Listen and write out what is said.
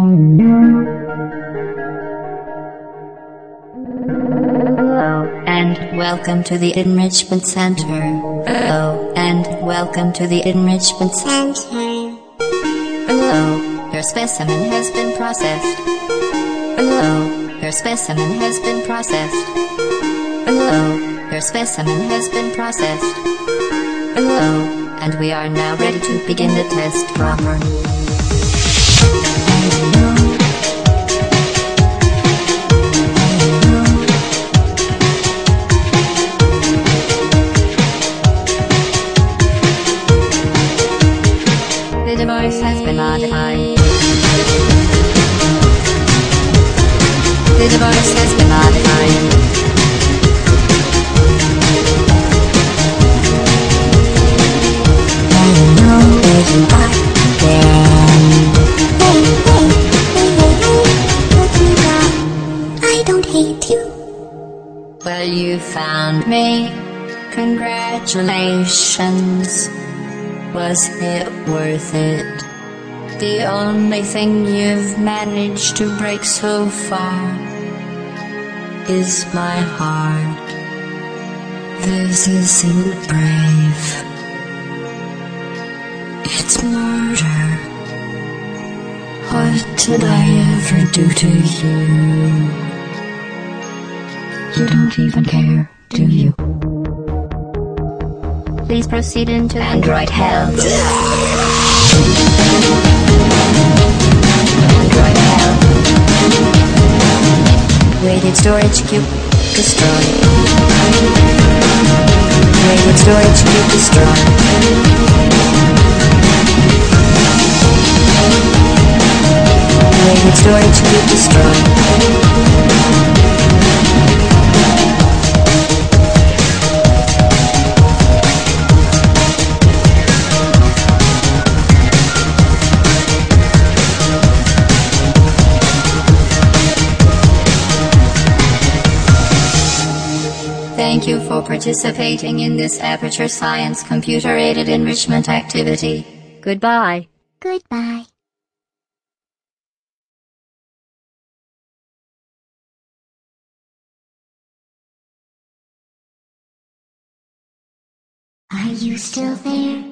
Hello, and welcome to the Enrichment Center. Hello, and welcome to the Enrichment Center. Hello, your specimen has been processed. Hello, your specimen has been processed. Hello, your specimen has been processed. Hello, and we are now ready to begin the test proper. The device has been modified. The device has been modified. I don't hate you. Well, you found me. Congratulations. Was it worth it? The only thing you've managed to break so far is my heart. This isn't brave. It's murder. What did I ever do to you? You don't even care, do you? Please proceed into Android hell. Android hell. Weighted storage cube destroyed. Weighted storage cube destroyed. Weighted storage cube destroyed. Thank you for participating in this Aperture Science computer-aided enrichment activity. Goodbye. Goodbye. Are you still there?